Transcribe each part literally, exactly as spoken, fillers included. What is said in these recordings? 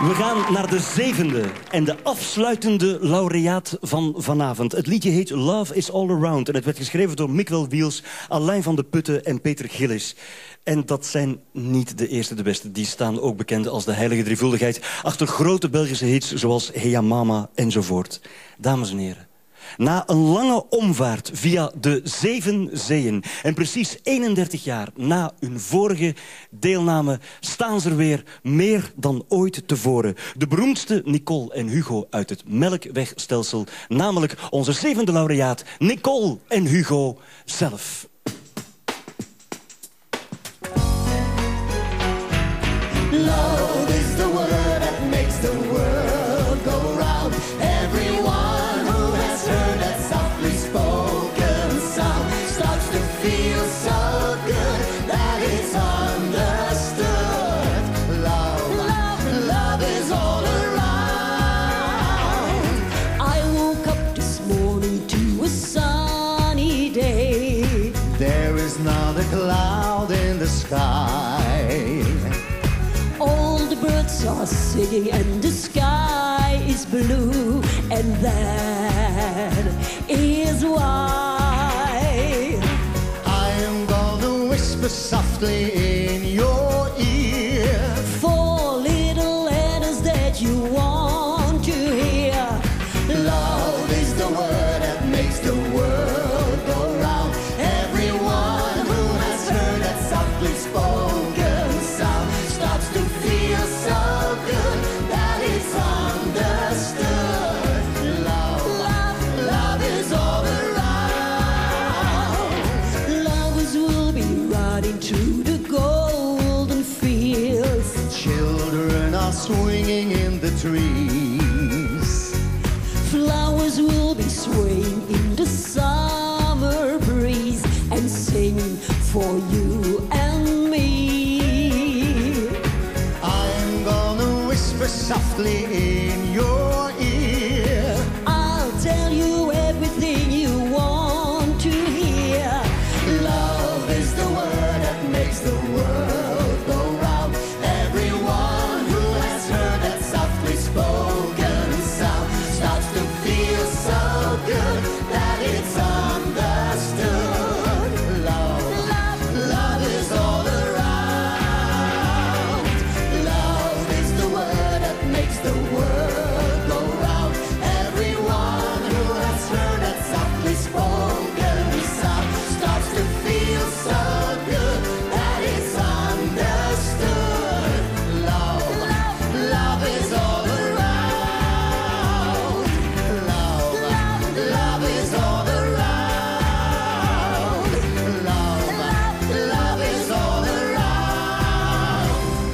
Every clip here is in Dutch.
We gaan naar de zevende en de afsluitende laureaat van vanavond. Het liedje heet Love is All Around en het werd geschreven door Mikkel Wiels, Alain van de Putten en Peter Gillis. En dat zijn niet de eerste de beste. Die staan ook bekend als de heilige drievuldigheid achter grote Belgische hits zoals Heya Mama enzovoort. Dames en heren. Na een lange omvaart via de zeven zeeën en precies eenendertig jaar na hun vorige deelname staan ze er weer meer dan ooit tevoren. De beroemdste Nicole en Hugo uit het Melkwegstelsel, namelijk onze zevende laureaat Nicole en Hugo zelf. Love is the word that makes the world go round. Everyone who has heard that softly spoken sound starts to feel so good that it's understood. Love, love, love is all around. I woke up this morning to a sunny day. There is not a cloud in the sky. Birds are singing and the sky is blue, and that is why I am gonna whisper softly in your ear four little letters that you want to hear. Love is the word that makes the world go round. Everyone who has heard that softly spoken sound starts to feel so good that it's understood. Love, love, love is all around. Lovers will be riding through the golden fields. Children are swinging in the trees. Flowers will be swaying in the summer breeze and singing for you and me. Whisper softly in your ear. I'll tell you everything you want to hear. Love is the word that makes the world go round. Everyone who has heard that softly spoken sound starts to feel so good that it's understood. Love, love, love is all around. Love is the word that makes the world go round. Everyone who has heard that softly spoken sound starts to feel so good that it's understood. Love, love, love is all around. Love, love, love is all around. Love, love, love is all around.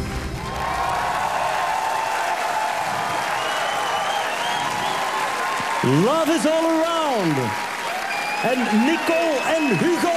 Love is all around. En Nicole en Hugo.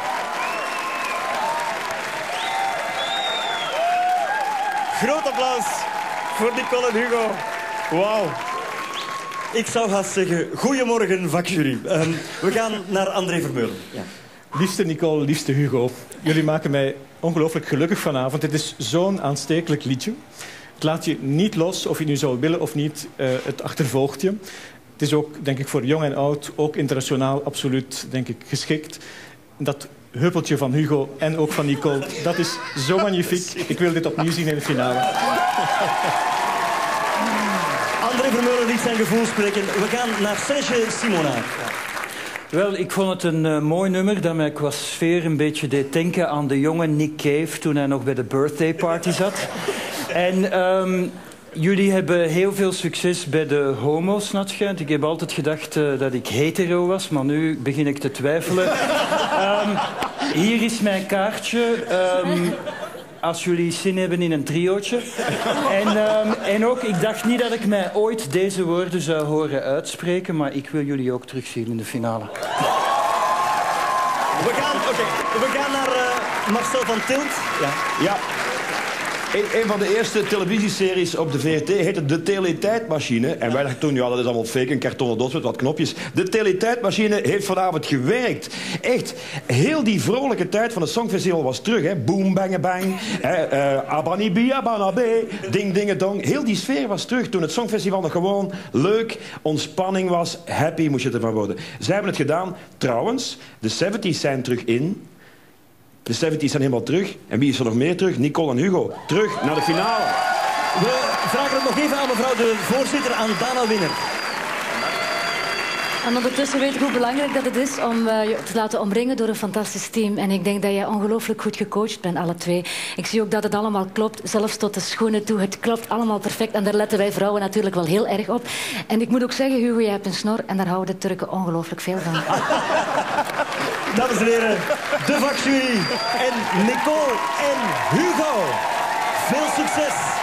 Groot applaus voor Nicole en Hugo. Wauw. Ik zou haast zeggen, goedemorgen vakjury. Um, we gaan naar André Vermeulen. Ja. Liefste Nicole, liefste Hugo. Jullie maken mij ongelooflijk gelukkig vanavond. Het is zo'n aanstekelijk liedje. Het laat je niet los, of je nu zou willen of niet. Uh, het achtervolgt je. Het is ook, denk ik, voor jong en oud, ook internationaal absoluut, denk ik, geschikt. Dat huppeltje van Hugo en ook van Nicole, dat is zo magnifiek. Ik wil dit opnieuw zien in de finale. André Vermeulen liet zijn gevoel spreken. We gaan naar Serge Simonard. Wel, ik vond het een uh, mooi nummer dat mij qua sfeer een beetje deed denken aan de jonge Nick Cave toen hij nog bij de birthday party zat. En um, jullie hebben heel veel succes bij de homo's, Natschijnt. Ik heb altijd gedacht uh, dat ik hetero was, maar nu begin ik te twijfelen. um, hier is mijn kaartje. Um, Als jullie zin hebben in een triootje. En, um, en ook, ik dacht niet dat ik mij ooit deze woorden zou horen uitspreken, maar ik wil jullie ook terugzien in de finale. We gaan, okay, we gaan naar uh, Marcel van Tilt. Ja. Ja. Een, een van de eerste televisieseries op de V R T heette De Teletijdmachine. En wij dachten toen, ja, dat is allemaal fake, een kartonnen doos met wat knopjes. De Teletijdmachine heeft vanavond gewerkt. Echt, heel die vrolijke tijd van het Songfestival was terug. Hè. Boom, bang, bang. Uh, Abanibi, abanabe. Ding, ding, dong. Heel die sfeer was terug toen het Songfestival nog gewoon leuk, ontspanning was. Happy moest je ervan worden. Zij hebben het gedaan. Trouwens, de zeventies zijn terug in. De zeventies zijn helemaal terug. En wie is er nog meer terug? Nicole en Hugo. Terug naar de finale. We vragen het nog even aan mevrouw de voorzitter, aan Dana Winner. En ondertussen weet ik hoe belangrijk dat het is om uh, je te laten omringen door een fantastisch team. En ik denk dat je ongelooflijk goed gecoacht bent, alle twee. Ik zie ook dat het allemaal klopt, zelfs tot de schoenen toe. Het klopt allemaal perfect en daar letten wij vrouwen natuurlijk wel heel erg op. En ik moet ook zeggen, Hugo, je hebt een snor en daar houden de Turken ongelooflijk veel van. Dames en heren, de vakjury en Nicole en Hugo. Veel succes!